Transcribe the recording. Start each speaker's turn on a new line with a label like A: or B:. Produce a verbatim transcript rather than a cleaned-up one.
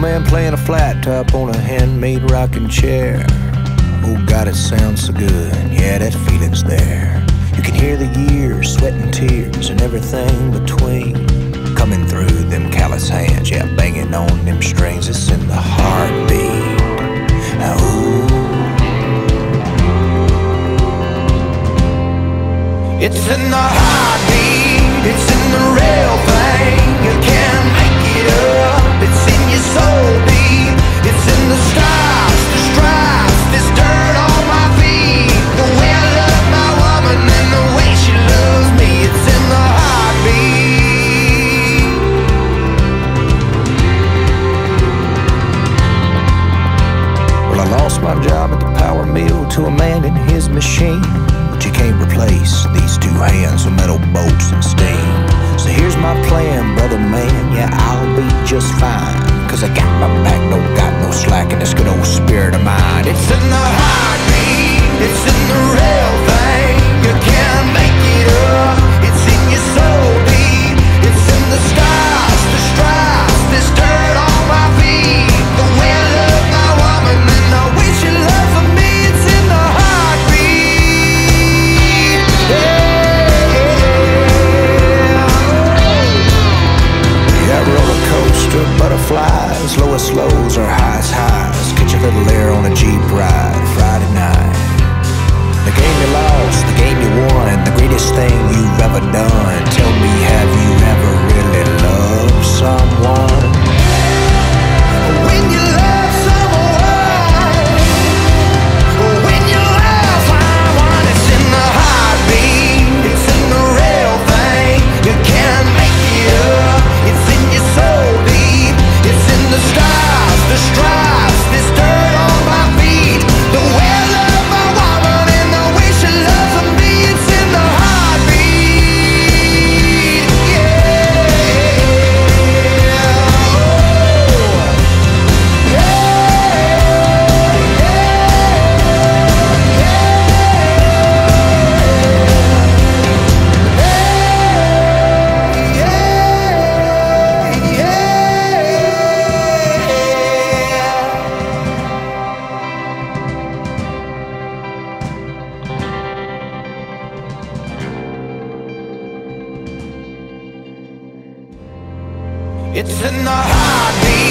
A: man playing a flat top on a handmade rocking chair. Oh God, it sounds so good, yeah, that feeling's there. You can hear the years, sweat and tears, and everything between, coming through them callous hands, yeah, banging on them strings. It's in the heartbeat. Ooh. It's in the heartbeat, it's in the real thing. You can't make it up, it's in your soul deep. It's in the stars, the stripes, this dirt on my feet. The way I love my woman and the way she loves me. It's in the heartbeat. Well, I lost my job at the power mill to a man in his machine. You can't replace these two hands with metal bolts and steam. So here's my plan, brother man, yeah, I'll be just fine. Cause I got my back, don't got no slack in this good old spirit of mine. It's in the heartbeat, it's in the real thing. You can't make it up, it's in your soul deep. It's in the stars, the stripes, this dirt on my feet. The way I love my woman and the way she loves for me. It's in the heartbeat. Butterflies, lowest lows or highest highs. Catch a little air on a Jeep ride Friday night. The game you lost, the game you won, the greatest thing you've ever done. Tell me, have you ever really loved someone? When you love someone, when you love someone, it's in the heartbeat, it's in the real thing. You can't make it up, it's in your soul deep. It's in the stars, the stripes, this dirt on my feet. The way I love my woman and the way she loves me. It's in the heartbeat, yeah. It's in the heartbeat.